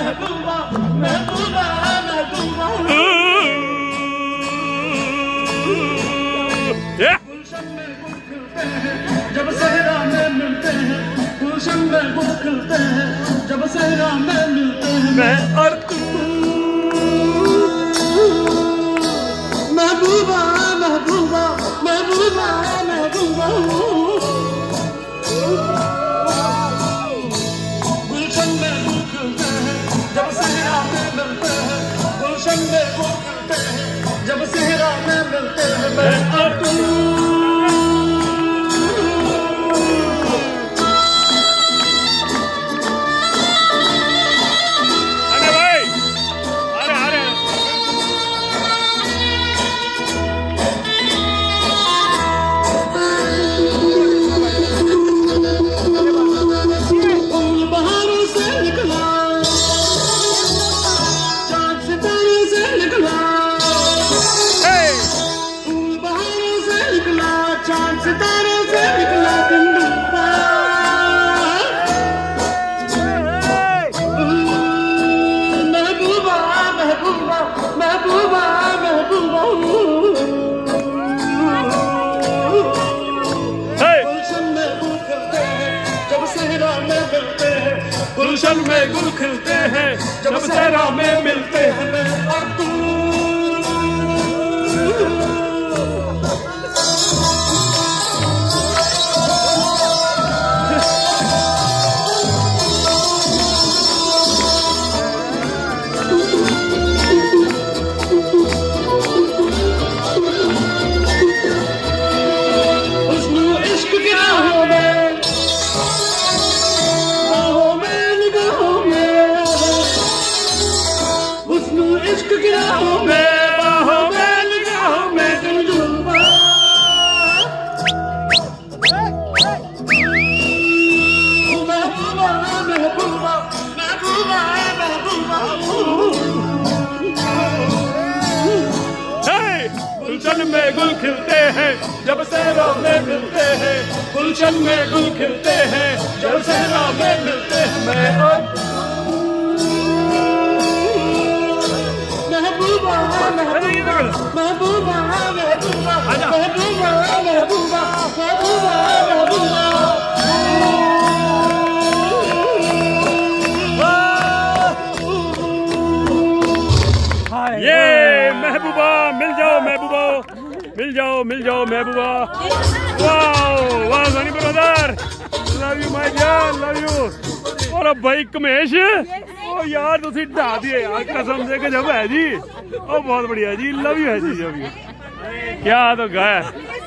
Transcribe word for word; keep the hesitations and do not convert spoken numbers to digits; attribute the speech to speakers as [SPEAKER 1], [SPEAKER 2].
[SPEAKER 1] महबूबा महबूबा महबूबा गुलशन में गुल खिलते हैं जब सहरा में मिलते हैं गुलशन में गुल खिलते हैं जब सहरा में मिलते हैं मैं और तू महबूबा महबूबा महबूबा महबूबा गुलशन में गुल खिलते हैं जब सहरा में मिलते हैं गुलशन में गुल खिलते हैं जब सहरा में मिलते हैं मैं और तू सितारों से निकला दिन डूबा महबूबा महबूबा महबूबा महबूबा गुलशन में गुल खिलते हैं जब सहरा में मिलते हैं गुलशन में गुल खिलते हैं जब सहरा में मिलते हैं मैं और तू इश्क गिराहों में बाहों में निगाहों में दिल डूबा महबूबा महबूबा महबूबा महबूबा गुलशन में गुल खिलते हैं जब सहरा में मिलते हैं गुलशन में गुल खिलते हैं जब सहरा में मिलते हैं मैं और महबूबा महबूबा महबूबा महबूबा महबूबा महबूबा महबूबा
[SPEAKER 2] ये महबूबा मिल जाओ महबूबा मिल जाओ मिल जाओ महबूबा वाह वाह Sunny brother love you my जान लव यू और भाई कमेश ओ यार तुसी ढा दिए यार कसम से गजब है जी ओ बहुत बढ़िया जी लव यू है जी क्या तो गाया